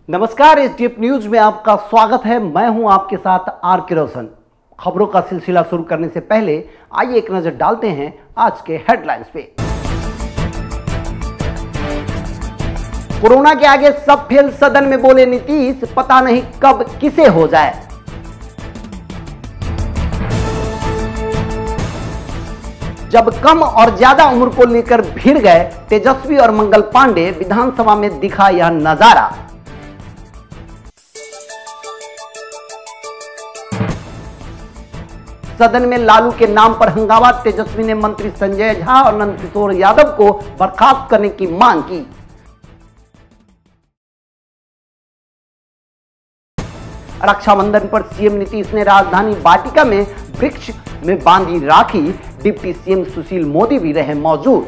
नमस्कार, SDF news में आपका स्वागत है। मैं हूं आपके साथ आर के रोशन। खबरों का सिलसिला शुरू करने से पहले आइए एक नजर डालते हैं आज के हेडलाइंस पे। कोरोना के आगे सब फेल, सदन में बोले नीतीश, पता नहीं कब किसे हो जाए। जब कम और ज्यादा उम्र को लेकर भिड़ गए तेजस्वी और मंगल पांडे, विधानसभा में दिखा यह नजारा। सदन में लालू के नाम पर हंगामा, तेजस्वी ने मंत्री संजय झा और नंदकिशोर यादव को बर्खास्त करने की मांग की। रक्षाबंधन पर सीएम नीतीश ने राजधानी वाटिका में वृक्ष में बांधी राखी, डिप्टी सीएम सुशील मोदी भी रहे मौजूद।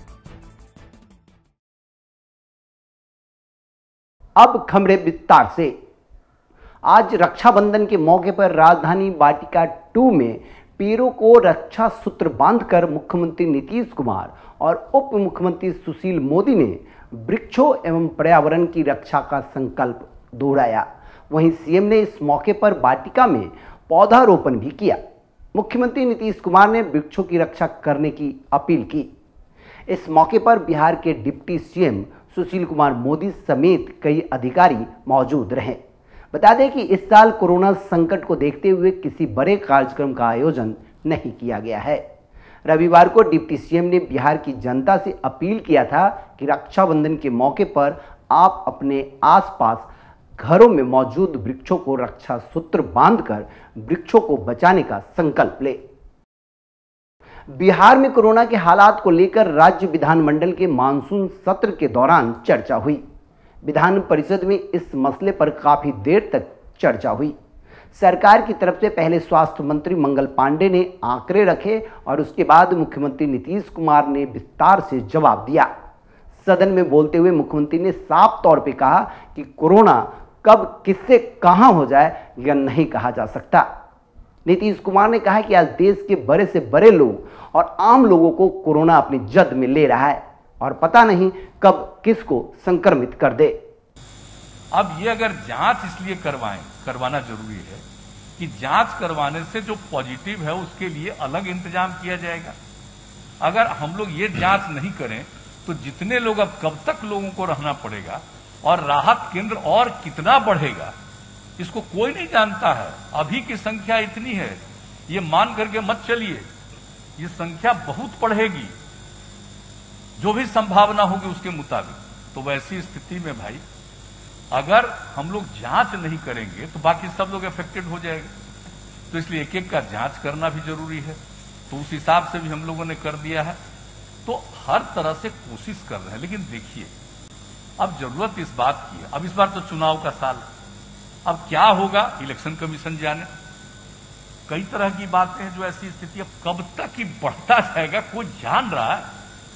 अब खबरें विस्तार से। आज रक्षाबंधन के मौके पर राजधानी वाटिका 2 में पेड़ों को रक्षा सूत्र बांधकर मुख्यमंत्री नीतीश कुमार और उप मुख्यमंत्री सुशील मोदी ने वृक्षों एवं पर्यावरण की रक्षा का संकल्प दोहराया। वहीं सीएम ने इस मौके पर वाटिका में पौधारोपण भी किया। मुख्यमंत्री नीतीश कुमार ने वृक्षों की रक्षा करने की अपील की। इस मौके पर बिहार के डिप्टी सीएम सुशील कुमार मोदी समेत कई अधिकारी मौजूद रहे। बता दें कि इस साल कोरोना संकट को देखते हुए किसी बड़े कार्यक्रम का आयोजन नहीं किया गया है। रविवार को डिप्टी सीएम ने बिहार की जनता से अपील किया था कि रक्षाबंधन के मौके पर आप अपने आसपास घरों में मौजूद वृक्षों को रक्षा सूत्र बांधकर वृक्षों को बचाने का संकल्प ले। बिहार में कोरोना के हालात को लेकर राज्य विधानमंडल के मानसून सत्र के दौरान चर्चा हुई। विधान परिषद में इस मसले पर काफी देर तक चर्चा हुई। सरकार की तरफ से पहले स्वास्थ्य मंत्री मंगल पांडे ने आंकड़े रखे और उसके बाद मुख्यमंत्री नीतीश कुमार ने विस्तार से जवाब दिया। सदन में बोलते हुए मुख्यमंत्री ने साफ तौर पे कहा कि कोरोना कब किससे कहां हो जाए यह नहीं कहा जा सकता। नीतीश कुमार ने कहा कि आज देश के बड़े से बड़े लोग और आम लोगों को कोरोना अपनी जद में ले रहा है और पता नहीं कब किसको संक्रमित कर दे। अब ये अगर जांच इसलिए करवाना जरूरी है कि जांच करवाने से जो पॉजिटिव है उसके लिए अलग इंतजाम किया जाएगा। अगर हम लोग ये जांच नहीं करें तो जितने लोग, अब कब तक लोगों को रहना पड़ेगा और राहत केंद्र और कितना बढ़ेगा इसको कोई नहीं जानता है। अभी की संख्या इतनी है, ये मान करके मत चलिए, ये संख्या बहुत बढ़ेगी जो भी संभावना होगी उसके मुताबिक। तो वैसी स्थिति में भाई अगर हम लोग जांच नहीं करेंगे तो बाकी सब लोग अफेक्टेड हो जाएंगे। तो इसलिए एक एक का जांच करना भी जरूरी है। तो उस हिसाब से भी हम लोगों ने कर दिया है। तो हर तरह से कोशिश कर रहे हैं। लेकिन देखिए, अब जरूरत इस बात की है, अब इस बार तो चुनाव का साल है, अब क्या होगा इलेक्शन कमीशन जाने। कई तरह की बातें हैं जो ऐसी स्थिति अब कब तक ही बढ़ता जाएगा कोई जान रहा है।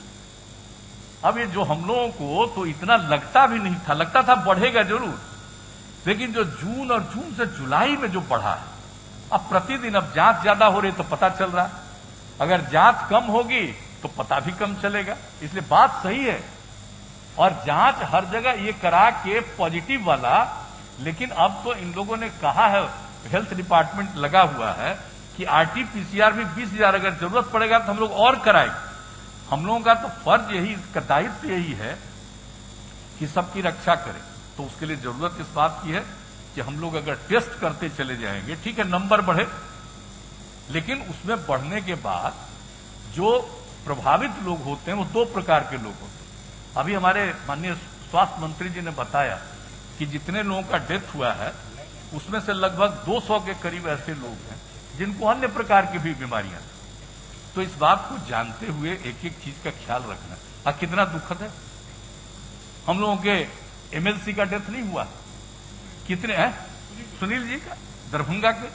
अब ये जो हम लोगों को तो इतना लगता भी नहीं था, लगता था बढ़ेगा जरूर, लेकिन जो जून और जून से जुलाई में जो बढ़ा है, अब प्रतिदिन अब जांच ज्यादा हो रही तो पता चल रहा है, अगर जांच कम होगी तो पता भी कम चलेगा। इसलिए बात सही है और जांच हर जगह ये करा के पॉजिटिव वाला। लेकिन अब तो इन लोगों ने कहा है, हेल्थ डिपार्टमेंट लगा हुआ है कि आरटीपीसीआर भी 20,000 अगर जरूरत पड़ेगा तो हम लोग और कराएंगे। हम लोगों का तो फर्ज यही, इसका दायित्व यही है कि सबकी रक्षा करें। तो उसके लिए जरूरत इस बात की है कि हम लोग अगर टेस्ट करते चले जाएंगे, ठीक है नंबर बढ़े, लेकिन उसमें बढ़ने के बाद जो प्रभावित लोग होते हैं वो 2 प्रकार के लोग होते हैं। अभी हमारे माननीय स्वास्थ्य मंत्री जी ने बताया कि जितने लोगों का डेथ हुआ है उसमें से लगभग 200 के करीब ऐसे लोग हैं जिनको अन्य प्रकार की भी बीमारियां। तो इस बात को जानते हुए एक एक चीज का ख्याल रखना। कितना दुखद है, हम लोगों के एमएलसी का डेथ नहीं हुआ, कितने हैं, सुनील जी का, दरभंगा के,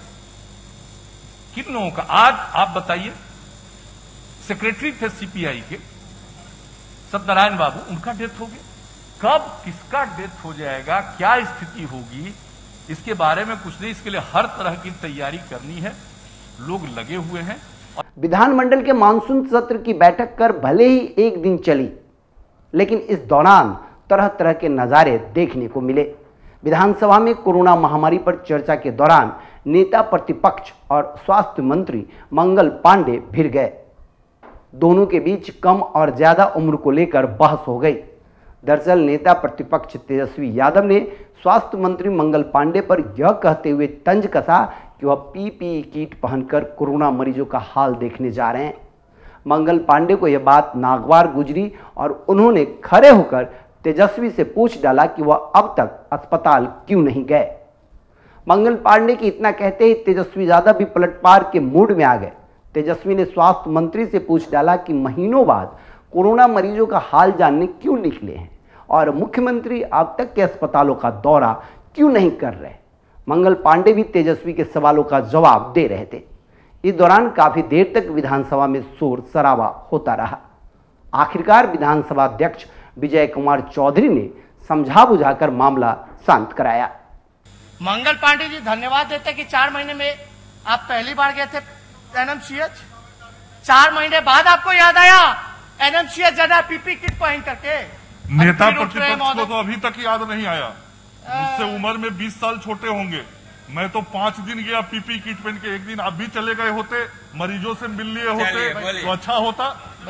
किन लोगों का, आज आप बताइए, सेक्रेटरी थे सीपीआई के सत्यनारायण बाबू, उनका डेथ हो गया। कब किसका डेथ हो जाएगा, क्या स्थिति होगी, इसके बारे में कुछ नहीं। इसके लिए हर तरह की तैयारी करनी है, लोग लगे हुए हैं। विधानमंडल के मानसून सत्र की बैठक कर भले ही एक दिन चली, लेकिन इस दौरान तरह तरह के नजारे देखने को मिले। विधानसभा में कोरोना महामारी पर चर्चा के दौरान नेता प्रतिपक्ष और स्वास्थ्य मंत्री मंगल पांडे भिड़ गए। दोनों के बीच कम और ज्यादा उम्र को लेकर बहस हो गई। दरअसल नेता प्रतिपक्ष तेजस्वी यादव ने स्वास्थ्य मंत्री मंगल पांडे पर यह कहते हुए तंज कसा कि वह पीपीई किट पहनकर कोरोना मरीजों का हाल देखने जा रहे हैं। मंगल पांडे को यह बात नागवार गुजरी और उन्होंने खड़े होकर तेजस्वी से पूछ डाला कि वह अब तक अस्पताल क्यों नहीं गए। मंगल पांडे के इतना कहते ही तेजस्वी यादव भी पलटवार के मूड में आ गए। तेजस्वी ने स्वास्थ्य मंत्री से पूछ डाला कि महीनों बाद कोरोना मरीजों का हाल जानने क्यों निकले हैं और मुख्यमंत्री अब तक के अस्पतालों का दौरा क्यों नहीं कर रहे। मंगल पांडे भी तेजस्वी के सवालों का जवाब दे रहे थे। इस दौरान काफी देर तक विधानसभा में शोर शराबा होता रहा। आखिरकार विधानसभा अध्यक्ष विजय कुमार चौधरी ने समझा बुझाकर मामला शांत कराया। मंगल पांडे जी, धन्यवाद देते कि 4 महीने में आप पहली बार गए थे एनएमसीएच। 4 महीने बाद आपको याद आया एनएमसीएच जाना पीपी किट पहन करके। नेता प्रतिपक्ष को तो अभी तक याद नहीं आया। मुझसे उम्र में 20 साल छोटे होंगे। मैं तो 5 दिन गया पीपी किट पहन के। एक दिन आप भी चले गए होते, मरीजों से मिल लिए होते तो अच्छा होता।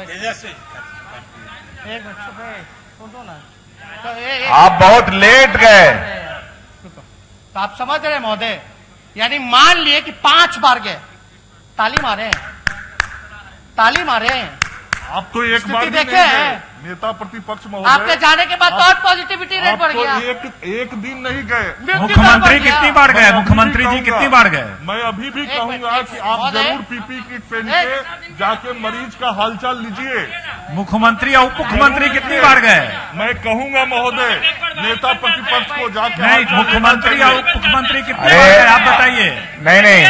आप बहुत लेट गए। तो आप समझ रहे महोदय, यानी मान लिए कि 5 बार गए। ताली मारे, ताली मारे। आप तो एक बार देखे हैं नेता प्रतिपक्ष महोदय, आपके जाने के बाद तो और पॉजिटिविटी रेट बढ़ गया। एक दिन नहीं गए। मुख्यमंत्री कितनी बार गए? मुख्यमंत्री जी कितनी बार गए? मैं अभी भी कहूंगा कि आप जरूर पीपी किट पहन के जाके मरीज का हालचाल लीजिए। मुख्यमंत्री और उप मुख्यमंत्री कितनी बार गए? मैं कहूंगा महोदय, नेता प्रतिपक्ष को जाके नहीं, मुख्यमंत्री और उप मुख्यमंत्री कितनी बार गए आप बताइए। नहीं,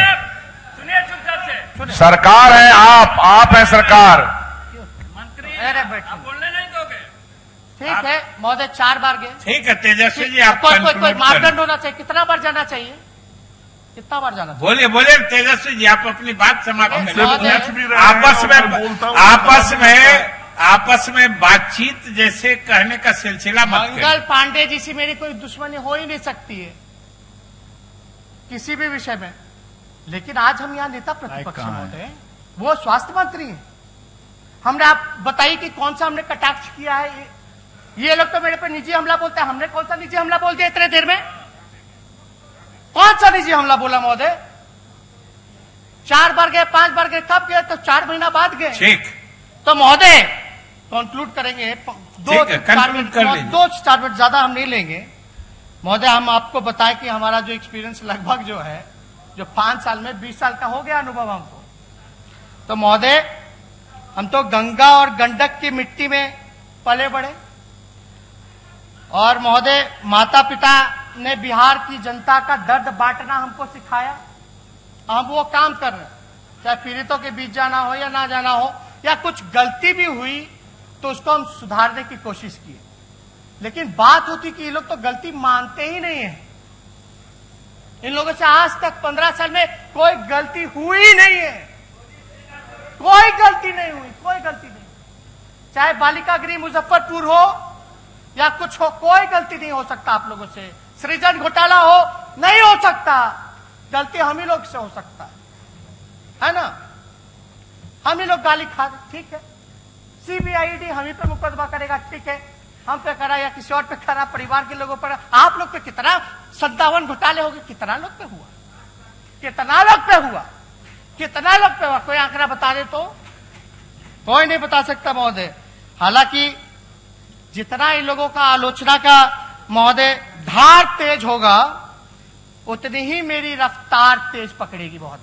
सरकार है, आप है सरकार। बोलने नहीं दोगे? ठीक है महोदय, 4 बार गए। ठीक है तेजस्वी जी, आप कोई मापदंड होना चाहिए। कितना बार जाना चाहिए? कितना बार जाना चाहिए? बोलिए तेजस्वी जी, आप अपनी बात समाप्त करें। आपस में बातचीत जैसे कहने का सिलसिला मत करें। मंगल पांडे जी से मेरी कोई दुश्मनी हो ही नहीं सकती है किसी भी विषय में। लेकिन आज हम यहाँ नेता प्रतिपक्ष महोदय, वो स्वास्थ्य मंत्री हैं। हमने आप बताइए कि कौन सा हमने कटाक्ष किया है। ये लोग तो मेरे पे निजी हमला बोलते हैं। हमने कौन सा निजी हमला बोल दिया इतने देर में? कौन सा निजी हमला बोला महोदय? 4 बार गए, 5 बार गए, कब गए? तो 4 महीना बाद गए। ठीक, तो महोदय कंक्लूड करेंगे। 2-4 मिनट ज्यादा हम नहीं लेंगे महोदय। हम आपको बताएं कि हमारा जो एक्सपीरियंस लगभग जो है, जो 5 साल में 20 साल का हो गया अनुभव हमको। तो महोदय, हम तो गंगा और गंडक की मिट्टी में पले बड़े। और महोदय, माता पिता ने बिहार की जनता का दर्द बांटना हमको सिखाया। हम वो काम कर रहे हैं, चाहे पीड़ितों के बीच जाना हो या ना जाना हो, या कुछ गलती भी हुई तो उसको हम सुधारने की कोशिश की। लेकिन बात होती कि ये लोग तो गलती मानते ही नहीं है। इन लोगों से आज तक 15 साल में कोई गलती हुई नहीं है। कोई गलती नहीं हुई, कोई गलती नहीं। चाहे बालिका गृह मुजफ्फरपुर हो या कुछ हो, कोई गलती नहीं हो सकता आप लोगों से। सृजन घोटाला हो, नहीं हो सकता। गलती हम ही लोग से हो सकता है ना? हम ही लोग गाली खा रहे, ठीक है। सीबीआईडी हम ही पे मुकदमा करेगा, ठीक है। हम पे करा या किसी और पे करा, परिवार के लोगों पर। आप लोग पे कितना 57 घोटाले हो गए? कितना लोग पे हुआ? कितना लोग पे हुआ? कितना लोग पे हुआ? कोई आंकड़ा बता दे तो? कोई नहीं बता सकता महोदय। हालांकि जितना इन लोगों का आलोचना का महोदय धार तेज होगा, उतनी ही मेरी रफ्तार तेज पकड़ेगी बहुत।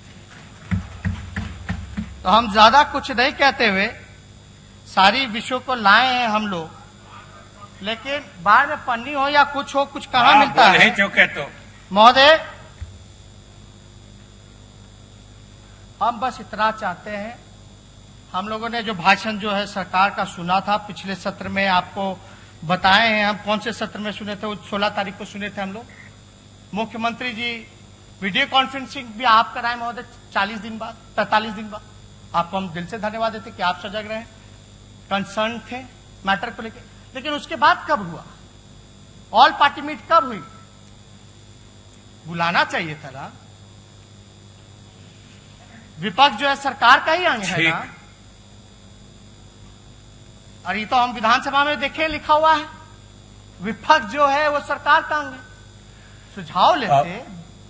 तो हम ज्यादा कुछ नहीं कहते हुए सारी विषयों को लाए हैं हम लोग। लेकिन बाद में पन्नी हो या कुछ हो, कुछ कहाँ मिलता है तो महोदय। हम बस इतना चाहते हैं, हम लोगों ने जो भाषण जो है सरकार का सुना था पिछले सत्र में, आपको बताए हैं। हम कौन से सत्र में सुने थे? 16 तारीख को सुने थे हम लोग। मुख्यमंत्री जी वीडियो कॉन्फ्रेंसिंग भी आप कराए महोदय 40 दिन बाद, 45 दिन बाद। आपको हम दिल से धन्यवाद देते कि आप सजग रहे, कंसर्न थे मैटर को लेकर। लेकिन उसके बाद कब हुआ? ऑल पार्टी मीट कब हुई? बुलाना चाहिए था ना। विपक्ष जो है सरकार का ही अंग है ना। और ये तो हम विधानसभा में देखे लिखा हुआ है, विपक्ष जो है वो सरकार का अंग है। सुझाव लेते,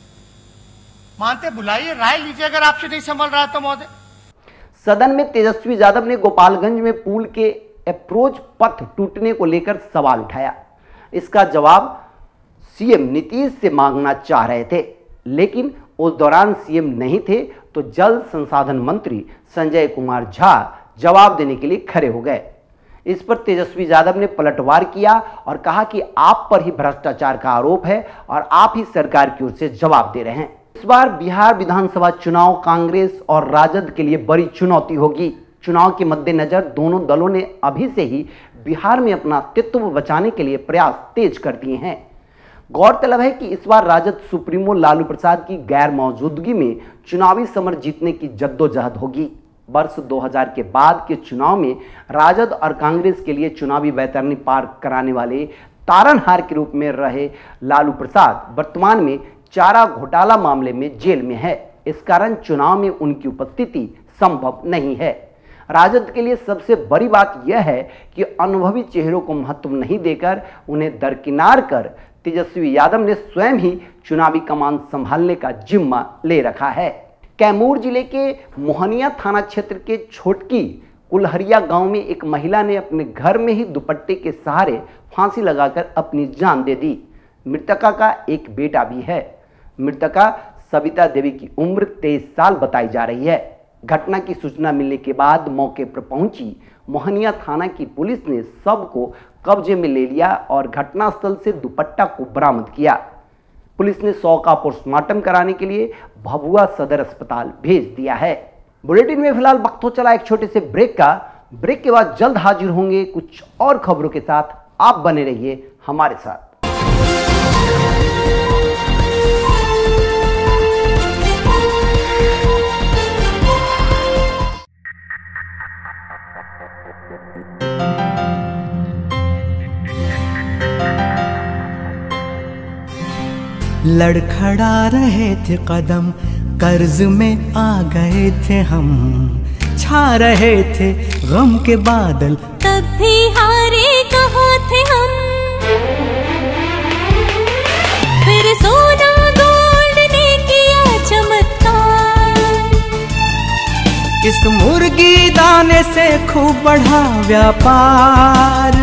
मानते, बुलाइए, राय लीजिए अगर आपसे नहीं संभल रहा तो महोदय। सदन में तेजस्वी यादव ने गोपालगंज में पुल के अप्रोच पथ टूटने को लेकर सवाल उठाया। इसका जवाब सीएम नीतीश से मांगना चाह रहे थे, लेकिन उस दौरान सीएम नहीं थे तो जल संसाधन मंत्री संजय कुमार झा जवाब देने के लिए खड़े हो गए। इस पर तेजस्वी यादव ने पलटवार किया और कहा कि आप पर ही भ्रष्टाचार का आरोप है और आप ही सरकार की ओर से जवाब दे रहे हैं। इस बार बिहार विधानसभा चुनाव कांग्रेस और राजद के लिए बड़ी चुनौती होगी। चुनाव के मद्देनजर दोनों दलों ने अभी से ही बिहार में अपना अस्तित्व बचाने के लिए प्रयास तेज कर दिए हैं। गौरतलब है कि इस बार राजद सुप्रीमो लालू प्रसाद की गैर मौजूदगी में चुनावी समर जीतने की जद्दोजहद होगी। वर्ष 2000 के बाद के चुनाव में राजद और कांग्रेस के लिए चुनावी बैतरनी पार कराने वाले तारनहार के रूप में रहे लालू प्रसाद वर्तमान में चारा घोटाला मामले में जेल में है। इस कारण चुनाव में उनकी उपस्थिति संभव नहीं है। राजद के लिए सबसे बड़ी बात यह है कि अनुभवी चेहरों को महत्व नहीं देकर उन्हें दरकिनार कर तेजस्वी यादव ने स्वयं ही चुनावी कमान संभालने का जिम्मा ले रखा है। कैमूर जिले के मोहनिया थाना क्षेत्र के छोटकी कुलहरिया गांव में एक महिला ने अपने घर में ही दुपट्टे के सहारे फांसी लगाकर अपनी जान दे दी। मृतका का एक बेटा भी है। मृतका सविता देवी की उम्र 23 साल बताई जा रही है। घटना की सूचना मिलने के बाद मौके पर पहुंची मोहनिया थाना की पुलिस ने शव को कब्जे में ले लिया और घटनास्थल से दुपट्टा को बरामद किया। पुलिस ने शव का पोस्टमार्टम कराने के लिए भभुआ सदर अस्पताल भेज दिया है। बुलेटिन में फिलहाल वक्त हो चला एक छोटे से ब्रेक का। ब्रेक के बाद जल्द हाजिर होंगे कुछ और खबरों के साथ। आप बने रहिए हमारे साथ। लड़खड़ा रहे थे कदम, कर्ज में आ गए थे हम, छा रहे थे गम के बादल, तब भी हारे कहाँ थे हम। फिर सोना गोल्ड ने किया चमत्कार, इस मुर्गी दाने से खूब बढ़ा व्यापार।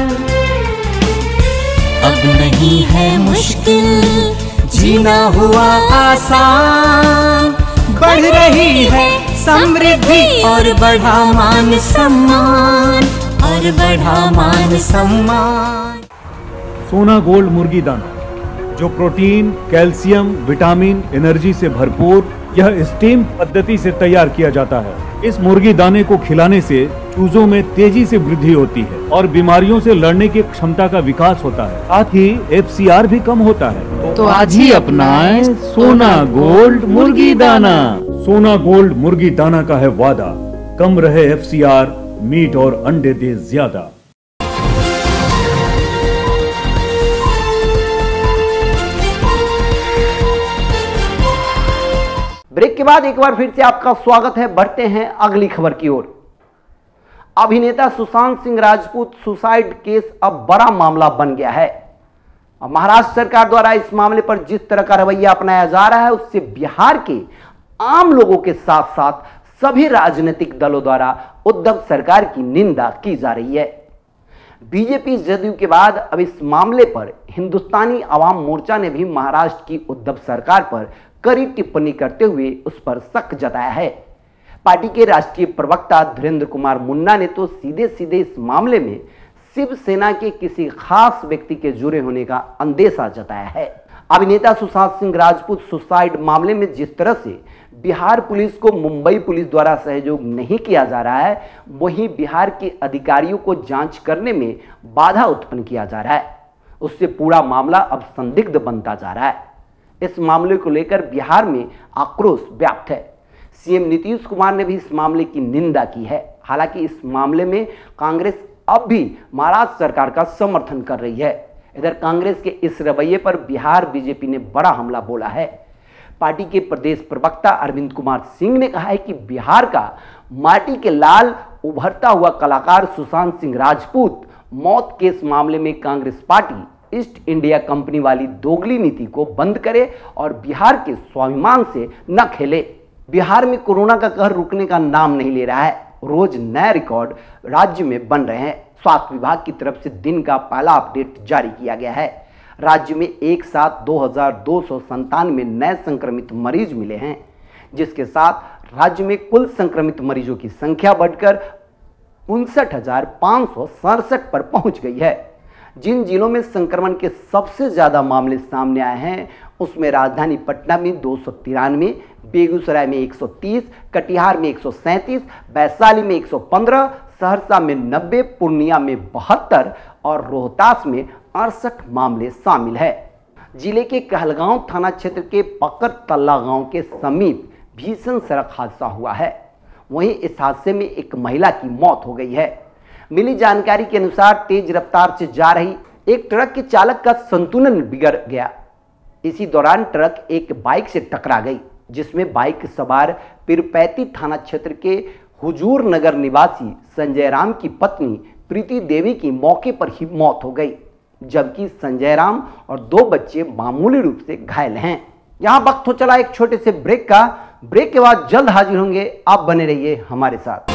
अब नहीं है मुश्किल, जीना हुआ आसान, बढ़ रही है समृद्धि और बढ़ा मान सम्मान, और बढ़ा मान सम्मान। सोना गोल्ड मुर्गी दाना जो प्रोटीन, कैल्शियम, विटामिन, एनर्जी से भरपूर, यह स्टीम पद्धति से तैयार किया जाता है। इस मुर्गी दाने को खिलाने से चूजों में तेजी से वृद्धि होती है और बीमारियों से लड़ने की क्षमता का विकास होता है, साथ ही FCR भी कम होता है। तो आज ही अपनाएं सोना गोल्ड मुर्गी दाना। सोना गोल्ड मुर्गी दाना का है वादा, कम रहे FCR, मीट और अंडे दे ज्यादा। ब्रेक के बाद एक बार फिर से आपका स्वागत है। बढ़ते हैं अगली खबर की ओर। अभिनेता सुशांत सिंह राजपूत सुसाइड केस अब बड़ा मामला बन गया है। महाराष्ट्र सरकार द्वारा इस मामले पर जिस तरह का रवैया अपनाया जा रहा है उससे बिहार के आम लोगों के साथ साथ सभी राजनीतिक दलों द्वारा उद्धव सरकार की निंदा की जा रही है। बीजेपी जदयू के बाद अब इस मामले पर हिंदुस्तानी आवाम मोर्चा ने भी महाराष्ट्र की उद्धव सरकार पर कड़ी टिप्पणी करते हुए उस पर शक जताया है। पार्टी के राष्ट्रीय प्रवक्ता धीरेन्द्र कुमार मुन्ना ने तो सीधे सीधे इस मामले में शिवसेना के किसी खास व्यक्ति के जुड़े होने का अंदेशा जताया है। अभिनेता सुशांत सिंह राजपूत सुसाइड मामले में जिस तरह से बिहार पुलिस को मुंबई पुलिस द्वारा सहयोग नहीं किया जा रहा है, वहीं बिहार के अधिकारियों को जांच करने में बाधा उत्पन्न किया जा रहा है। उससे पूरा मामला अब संदिग्ध बनता जा रहा है। इस मामले को लेकर बिहार में आक्रोश व्याप्त है। सीएम नीतीश कुमार ने भी इस मामले की निंदा की है। हालांकि इस मामले में कांग्रेस अब भी महाराष्ट्र सरकार का समर्थन कर रही है। इधर कांग्रेस के इस रवैये पर बिहार बीजेपी ने बड़ा हमला बोला है। पार्टी के प्रदेश प्रवक्ता अरविंद कुमार सिंह ने कहा है कि बिहार का माटी के लाल उभरता हुआ कलाकार सुशांत सिंह राजपूत मौत केस मामले में Congress party East India Company वाली दोगली नीति को बंद करे और बिहार के स्वाभिमान से न खेले। बिहार में कोरोना का कहर रुकने का नाम नहीं ले रहा है। रोज नए रिकॉर्ड राज्य में बन रहे हैं। स्वास्थ्य विभाग की तरफ से दिन का पहला अपडेट जारी किया गया है। राज्य में एक साथ 2297 नए संक्रमित मरीज मिले हैं, जिसके साथ राज्य में कुल संक्रमित मरीजों की संख्या बढ़कर 59,567 पर पहुंच गई है। जिन जिलों में संक्रमण के सबसे ज्यादा मामले सामने आए हैं उसमें राजधानी पटना में 293, बेगूसराय में 130, कटिहार में 137, वैशाली में 115, सहरसा में 90, पूर्णिया में 72 और रोहतास में 68 मामले शामिल है। जिले के कहलगांव थाना क्षेत्र के पकर तल्ला गांव के समीप भीषण सड़क हादसा हुआ है। वहीं इस हादसे में एक महिला की मौत हो गई है। मिली जानकारी के अनुसार तेज रफ्तार से जा रही एक ट्रक के चालक का संतुलन बिगड़ गया। इसी दौरान ट्रक एक बाइक से टकरा गई, जिसमें बाइक सवार पीरपैती थाना क्षेत्र के हुजूर नगर निवासी संजय राम की पत्नी प्रीति देवी की मौके पर ही मौत हो गई, जबकि संजय राम और 2 बच्चे मामूली रूप से घायल हैं। यहां वक्त हो चला एक छोटे से ब्रेक का। ब्रेक के बाद जल्द हाजिर होंगे, आप बने रहिए हमारे साथ।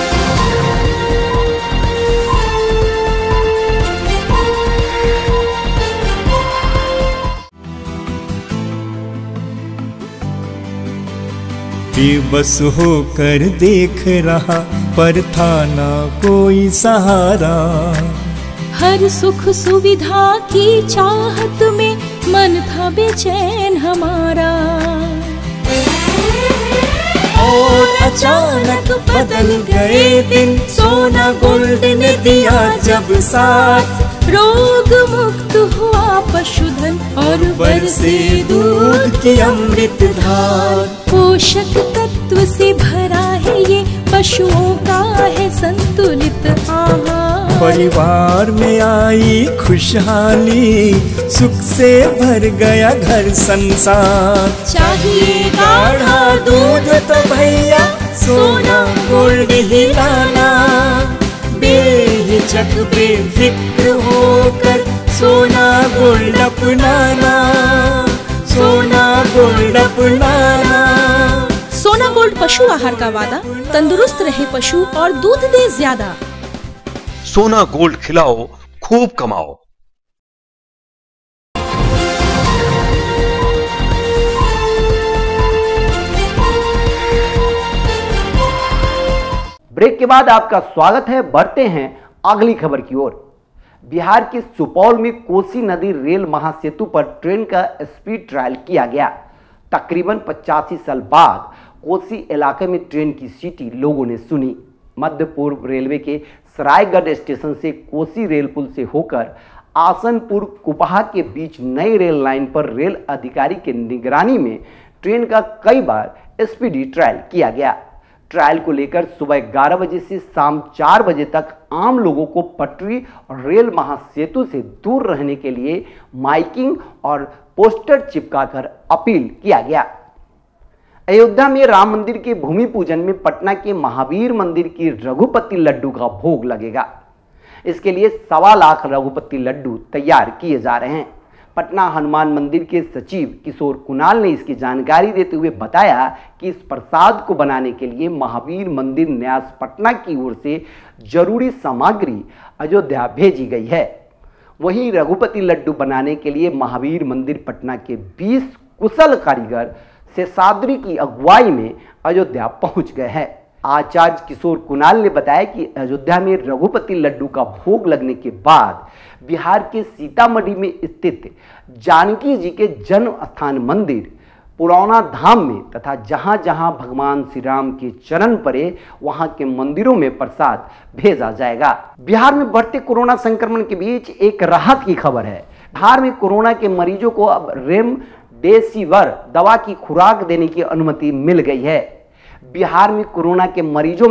बेबस होकर देख रहा पर था ना कोई सहारा। हर सुख सुविधा की चाहत में मन था बेचैन हमारा। और अचानक बदल गए दिन, सोना गोल्ड ने दिया जब साथ। रोग मुक्त हुआ पशुधन और बरसे दूध की अमृत धार। पोषक तत्व से भरा है ये पशुओं का है संतुलित आहार। परिवार में आई खुशहाली, सुख से भर गया घर संसार। चाहिए गाढ़ा दूध तो भैया सोना गोल्ड ही लाना। बेहिचक बेफिक्र होकर सोना गोल्ड अपनाना। सोना गोल्ड अपनाना। सोना गोल्ड पशु आहार का वादा, तंदुरुस्त रहे पशु और दूध दे ज्यादा। सोना गोल्ड खिलाओ, खूब कमाओ। ब्रेक के बाद आपका स्वागत है। बढ़ते हैं अगली खबर की ओर। बिहार के सुपौल में कोसी नदी रेल महासेतु पर ट्रेन का स्पीड ट्रायल किया गया। तकरीबन 85 साल बाद कोसी इलाके में ट्रेन की सीटी लोगों ने सुनी। मध्य पूर्व रेलवे के सरायगढ़ स्टेशन से कोसी रेल पुल से होकर आसनपुर कुपहा के बीच नई रेल लाइन पर रेल अधिकारी के निगरानी में ट्रेन का कई बार स्पीडी ट्रायल किया गया। ट्रायल को लेकर सुबह 11 बजे से शाम 4 बजे तक आम लोगों को पटरी और रेल महासेतु से दूर रहने के लिए माइकिंग और पोस्टर चिपकाकर अपील किया गया। अयोध्या में राम मंदिर के भूमि पूजन में पटना के महावीर मंदिर की रघुपति लड्डू का भोग लगेगा। इसके लिए 1.25 लाख रघुपति लड्डू तैयार किए जा रहे हैं। पटना हनुमान मंदिर के सचिव किशोर कुणाल ने इसकी जानकारी देते हुए बताया कि इस प्रसाद को बनाने के लिए महावीर मंदिर न्यास पटना की ओर से जरूरी सामग्री अयोध्या भेजी गई है। वहीं रघुपति लड्डू बनाने के लिए महावीर मंदिर पटना के 20 कुशल कारीगर शेषाद्री की अगुवाई में अयोध्या पहुंच गए हैं। आचार्य किशोर कुणाल ने बताया कि अयोध्या में रघुपति लड्डू का भोग लगने के बाद बिहार के सीतामढ़ी में स्थित जानकी जी के जन्म स्थान मंदिर पुरौना धाम में तथा जहां जहां भगवान श्री राम के चरण पड़े वहां के मंदिरों में प्रसाद भेजा जाएगा। बिहार में बढ़ते कोरोना संक्रमण के बीच एक राहत की खबर है। बिहार में कोरोना के मरीजों को अब रेमडेसिविर दवा की खुराक देने की अनुमति मिल गई है। बिहार में कोरोना के मरीजों में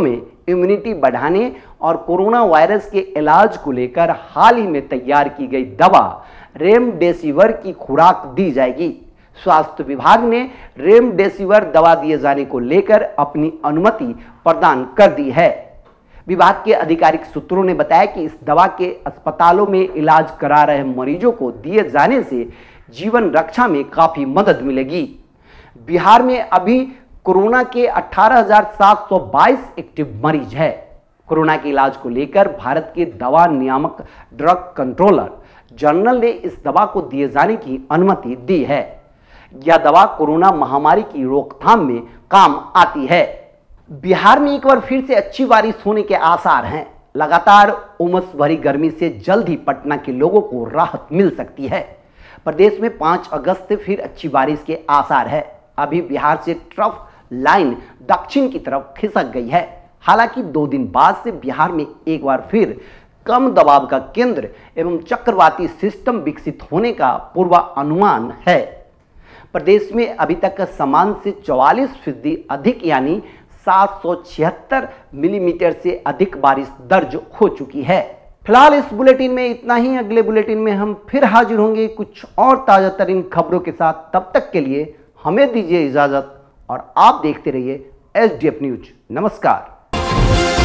इम्यूनिटी बढ़ाने और कोरोना वायरस के इलाज को लेकर हाल ही में तैयार की गई दवा रेमडेसिविर की खुराक दी जाएगी। स्वास्थ्य विभाग ने रेमडेसिविर दवा दिए जाने को लेकर अपनी अनुमति प्रदान कर दी है। विभाग के आधिकारिक सूत्रों ने बताया कि इस दवा के अस्पतालों में इलाज करा रहे मरीजों को दिए जाने से जीवन रक्षा में काफी मदद मिलेगी। बिहार में अभी कोरोना के 18,722 एक्टिव मरीज है। कोरोना के इलाज को लेकर भारत के दवा नियामक ड्रग कंट्रोलर जनरल ने इस दवा को दिए जाने की अनुमति दी है। यह दवा कोरोना महामारी की रोकथाम में काम आती है। बिहार में एक बार फिर से अच्छी बारिश होने के आसार हैं। लगातार उमस भरी गर्मी से जल्द ही पटना के लोगों को राहत मिल सकती है। प्रदेश में 5 अगस्त से फिर अच्छी बारिश के आसार है। अभी बिहार से ट्रफ लाइन दक्षिण की तरफ खिसक गई है। हालांकि 2 दिन बाद से बिहार में एक बार फिर कम दबाव का केंद्र एवं चक्रवाती सिस्टम विकसित होने का पूर्वानुमान है। प्रदेश में अभी तक सामान्य से 44% अधिक यानी 776 मिलीमीटर से अधिक बारिश दर्ज हो चुकी है। फिलहाल इस बुलेटिन में इतना ही। अगले बुलेटिन में हम फिर हाजिर होंगे कुछ और ताजा तरीन खबरों के साथ। तब तक के लिए हमें दीजिए इजाजत और आप देखते रहिए SDF न्यूज। नमस्कार।